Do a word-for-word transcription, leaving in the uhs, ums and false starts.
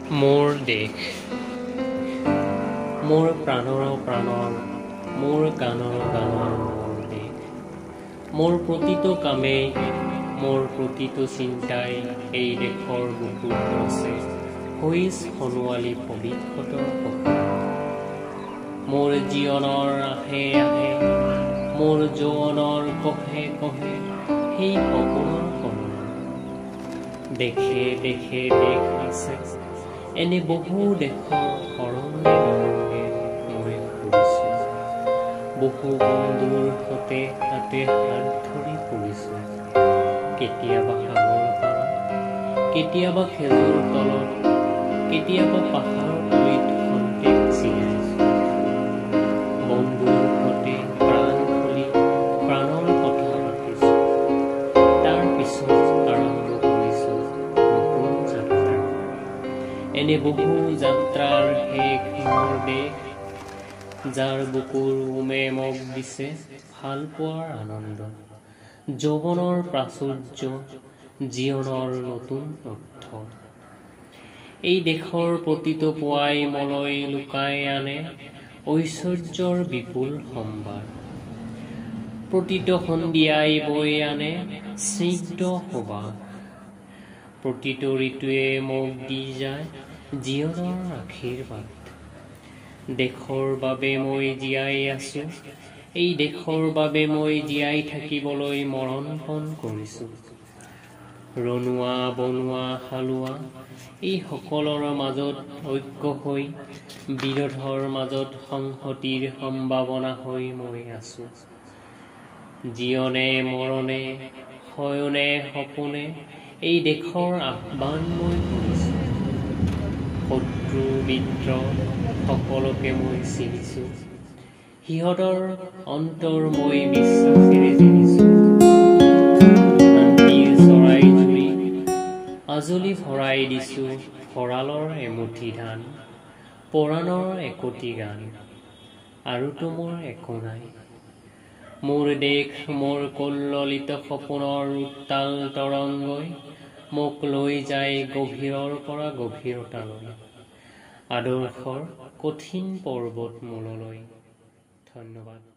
মোৰ দেশ, মোৰ প্ৰাণৰ প্ৰাণৰ, মোৰ গানৰ গানৰ মোৰ দেশ। মোৰ প্ৰতিটো কামেই, মোৰ প্ৰতিটো চিন্তাই এই দেশৰ বুকুত ৰচে হৈছ সোণোৱালী পবিত্ৰতাৰ সপোন। মোৰ জীৱনৰ আহে আহে, মোৰ যৌৱনৰ কহে কহে সেই সপোনৰ কণা। দেশে দেশে দেশ আছে, এনে বহু দেশৰ শৰণে ৰঙে মই ফুৰিছোঁ। বহু বন্ধুৰ সতে তাতে হাত ধৰি ফুৰিছোঁ। কেতিয়াবা সাগৰ পাৰত, কেতিয়াবা খেজুৰ তলত, কেতিয়াবা পাহাৰৰ গুৰিত খন্তেক জিৰাইছোঁ। বন্ধুৰ সতে প্ৰাণ খুলি প্ৰাণৰ কথা পাতিছোঁ। তাৰ পিছত আৰম্ভ কৰিছোঁ নতুন যাত্ৰা। এনে বহু যাত্ৰাৰ শেষ মোৰ দেশ, যাৰ বুকুৰ উমে মোক দিছে ভাল পোৱাৰ আনন্দ, যৌৱনৰ প্ৰাচুৰ্য, জীৱনৰ নতুন অৰ্থ। এই দেশৰ প্ৰতিটো পুৱাই মলৈ লুকাই আনে ঐশ্বৰ্যৰ বিপুল সম্ভাৰ। প্ৰতিটো সন্ধিয়াই বৈ আনে স্নিগ্ধ সুবাস। প্ৰতিটো ঋতুৱে মোক দি যায় জীৱনৰ আশীৰ্বাদ। দেশৰ বাবে মই জীয়াই আছোঁ, এই দেশৰ বাবে মই জীয়াই থাকিবলৈ মৰণ পণ কৰিছোঁ। ৰনোৱা বনোৱা হালোৱা এই সকলোৰে মাজত ঐক্য হৈ, বিৰোধৰ মাজত সংহতিৰ সম্ভাৱনা হৈ মই আছোঁ। জীৱনে মৰণে শয়নে সপোনে এই দেশৰ আহ্বান মই কৰিছোঁ। শত্ৰু মিত্ৰ সকলোকে মই চিনিছোঁ, সিহঁতৰ অন্তৰ মই বিশ্বাসেৰে চিনিছোঁ। শান্তিৰ চৰাই জুৰি আজলি ভৰাই দিছোঁ ভঁৰালৰ এমুঠি ধান, পৰাণৰ একোটি গান, আৰুতো মোৰ একো নাই। মোৰ দেশ মোৰ কল্লোলিত সপোনৰ উত্তাল তৰংগই মোক লৈ যায় গভীৰৰ পৰা গভীৰতালৈ, আদৰ্শৰ কঠিন পৰ্বতমূললৈ। ধন্যবাদ।